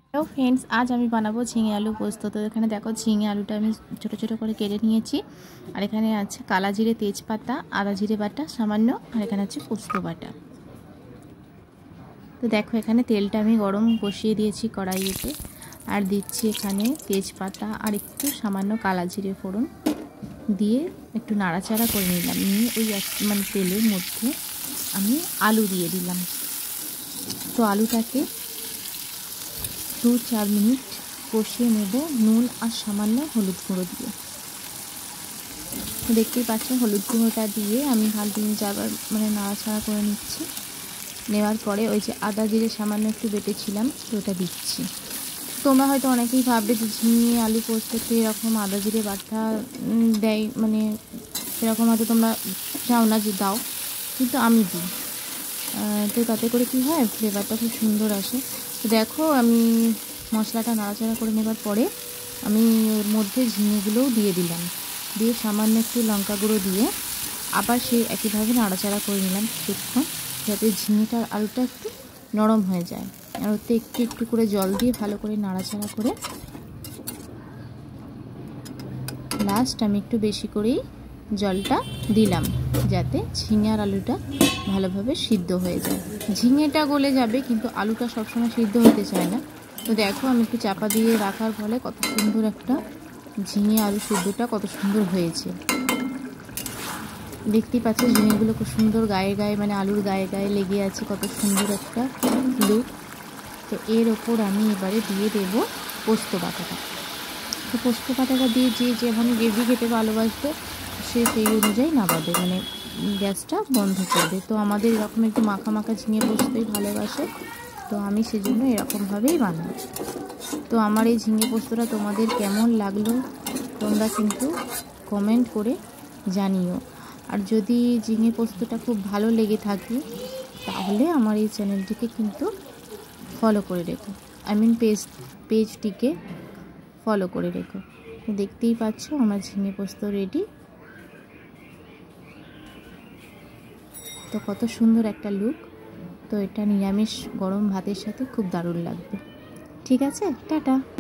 Hello friends, आज আমি বানাবো ঝিঙে আলু পোস্ত। তো এখানে দেখো ঝিঙে আলুটা আমি ছোট ছোট করে কেটে নিয়েছি। আর এখানে আছে কালা জিরে, তেজপাতা, আদা জিরে বাটা সামান্য, আর এখানে আছে পোস্ত বাটা। তো দেখো এখানে তেলটা আমি গরম বসিয়ে দিয়েছি কড়াইতে, আর দিচ্ছি এখানে তেজপাতা আর একটু সামান্য কালা জিরে ফোড়ন দিয়ে একটু নাড়াচাড়া করে নিলাম। নিয়ে ওই তেলের মধ্যে আমি আলু দিয়ে দিলাম। তো আলুটাকে 2-4 মিনিট কষিয়ে নেব নুন আর সামান্য হলুদ গুঁড়ো দিয়ে। দেখতেই পাচ্ছেন হলুদ গুঁড়োটা দিয়ে আমি হালকা আবার নাড়াচাড়া করে নিচ্ছি। নেওয়ার পরে ওই যে আদা জিরে সামান্য একটু বেটেছিলাম তো ওটা দিচ্ছি। তোমরা হয়তো অনেকেই ভাববে যে ঝিঙে আলু পোস্ততে এরকম আদা জিরে বাটা দেয়, এরকম হয়তো তোমরা চাও না যে দাও, কিন্তু আমি দিই। তো তাতে করে কি হয়, ফ্লেভারটা খুব সুন্দর আসে। তো দেখো আমি মশলাটা নাড়াচাড়া করে নেবার পরে আমি ওর মধ্যে ঝিঙেগুলোও দিয়ে দিলাম। দিয়ে সামান্য একটু লঙ্কা গুঁড়ো দিয়ে আবার সেই একইভাবে নাড়াচাড়া করে নিলাম কিছুক্ষণ, যাতে ঝিঙেটার আলুটা একটু নরম হয়ে যায়। আর ওতে একটু একটু করে জল দিয়ে ভালো করে নাড়াচাড়া করে লাস্ট আমি একটু বেশি করেই জলটা দিলাম, যাতে ঝিঙে আর আলুটা ভালোভাবে সিদ্ধ হয়ে যায়। ঝিঙেটা গলে যাবে কিন্তু আলুটা সবসময় সিদ্ধ হতে চায় না। তো দেখো আমি একটু চাপা দিয়ে রাখার ফলে কত সুন্দর একটা ঝিঙে আলু সিদ্ধটা কত সুন্দর হয়েছে। দেখতেই পাচ্ছ ঝিঙেগুলো খুব সুন্দর গায়ে গায়ে আলুর গায়ে গায়ে লেগে আছে, কত সুন্দর একটা লুক। তো এর ওপর আমি এবারে দিয়ে দেব পোস্ত বাটাটা। তো পোস্ত বাটাটা দিয়ে যে যেমন গ্রেভি খেতে ভালোবাসবে সে সেই অনুযায়ী নামাবে, গ্যাসটা বন্ধ করবে। তো আমাদের এরকম একটু মাখা মাখা ঝিঙে পোস্তই ভালোবাসে, তো আমি সেজন্য এরকমভাবেই বানাই। তো আমার এই ঝিঙে পোস্তটা তোমাদের কেমন লাগলো তোমরা কিন্তু কমেন্ট করে জানিও। আর যদি ঝিঙে পোস্তটা খুব ভালো লেগে থাকে তাহলে আমার এই চ্যানেলটিকে কিন্তু ফলো করে রেখো, পেজটিকে ফলো করে রেখো। দেখতেই পাচ্ছ আমার ঝিঙে পোস্ত রেডি। তো কত সুন্দর একটা লুক। তো এটা নিরামিষ গরম ভাতের সাথে খুব দারুণ লাগবে। ঠিক আছে, টাটা।